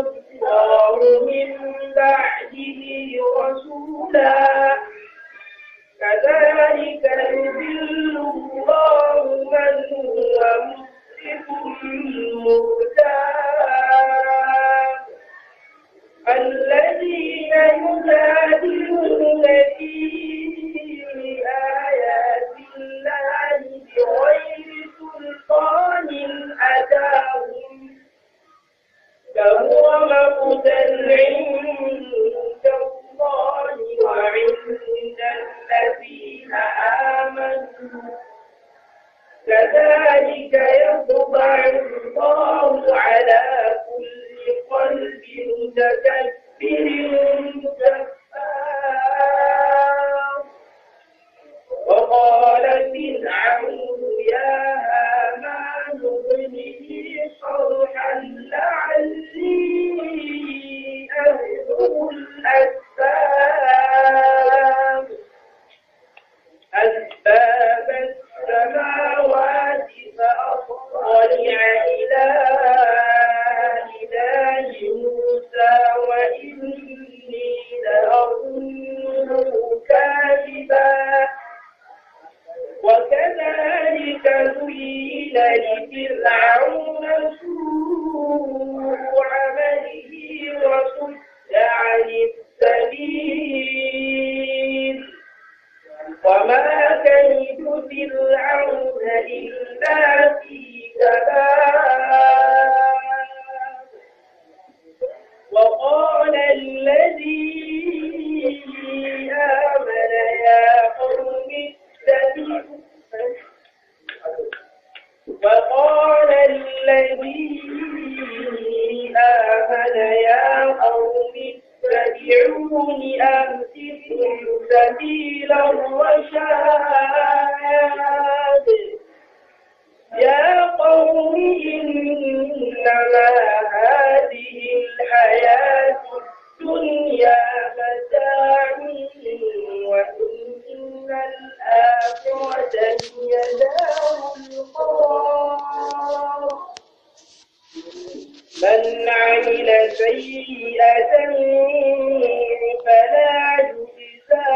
الله من بعده رسولا كذلك يضل الله من هو مسرف مرتاب الذين يجادلون في آيات الله بغير سلطان أتاهم كبر مقتا عند الله وعند الذين آمنوا كذلك يطبع الله على كل قلب متكبر جبار وقال فرعون يا هامان ابن لي صرحا لعلي أبلغ أسباب السماوات فأطلع إلى إله موسى وإني لأظنه كاذبا وكذلك زين لفرعون سوء عمله وصد عن السبيل وما كيد فرعون إلا في تباب وقال الذي آمن يا قوم اتبعوني أهدكم سبيل الرشاد يا قوم إنما هذه الحياة الدنيا متاع وإن الآخرة هي دار القرار من عمل سيئة فلا يجزى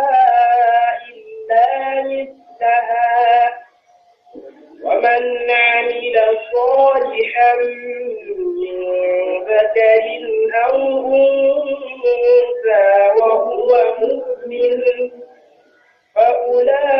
إلا مثلها ومن عمل صالحا من ذكر أو أنثى وهو مؤمن فأولئك